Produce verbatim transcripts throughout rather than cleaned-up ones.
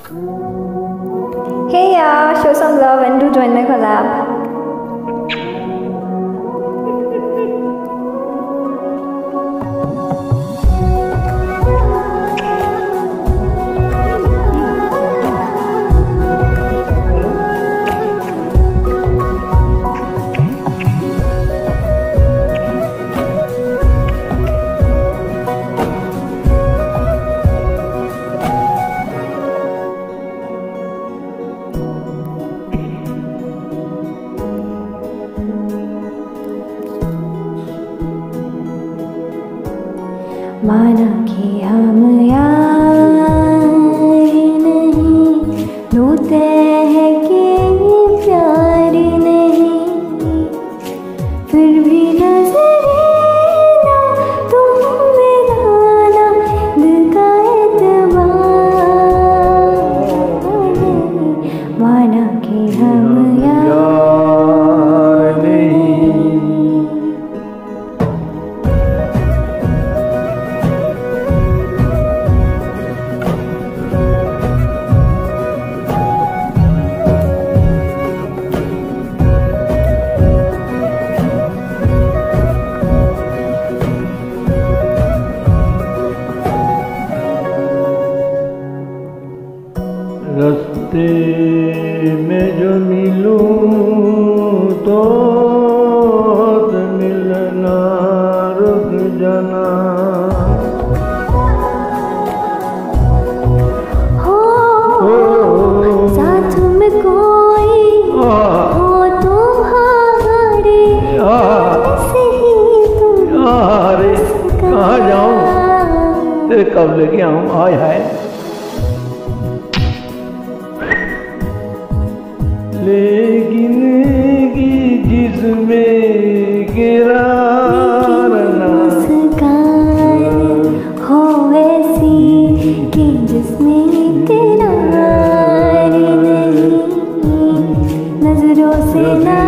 Hey yeah, show some love and do join my collab. माना कि हम यार नहीं, रोते हैं कि प्यार नहीं, फिर भी नजरे ना तुम मिलाना, दिल का एतबार नहीं। माना कि हम यार नहीं। रास्ते में जो मिलूं तो मिलना रुक जाना, हो, हो साथ में कोई हो तुम्हारे, ऐसे ही तुम अरे कहाँ जाऊँ, तेरे कब लेके आऊँ, आय हाय। लेकिन जिसमें गिरार ना हो ऐसी कि जिसमें किनारे नहीं, नजरों से ना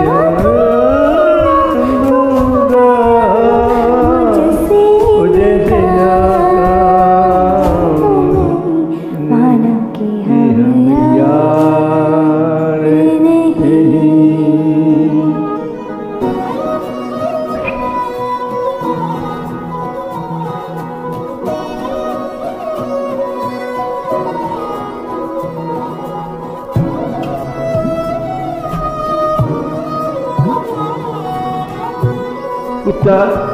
जैसे माना कि हम यार नहीं। कुत्ता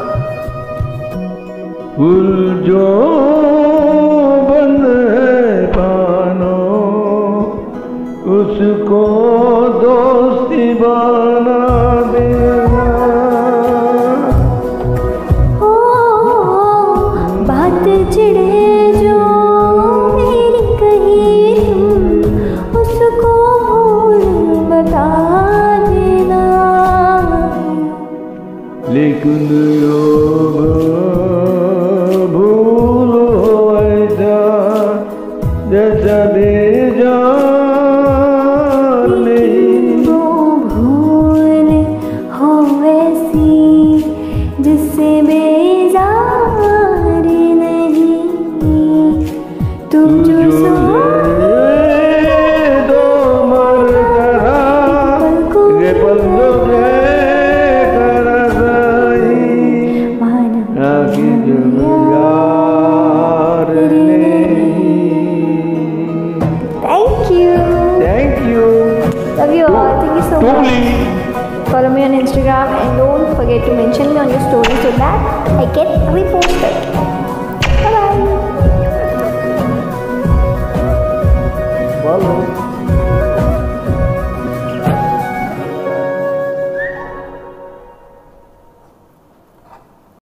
फूल जो बंद है पानो, उसको दोस्ती बना देना। ओ, बात चिढ़े जो मेरी कही तुम, उसको भूल बता देना। लेकिन यो भूल हो ऐसा जैसा बेजार नहीं, वो भूल हो ऐसी जिससे बेजार नहीं। तुम जो दो मर करा ये पल्लो करा सही, माना कि यार नहीं। Thank you. Thank you. Love you all. Thank you so much. Totally. Follow me on Instagram and don't forget to mention me on your story so that I get reposted.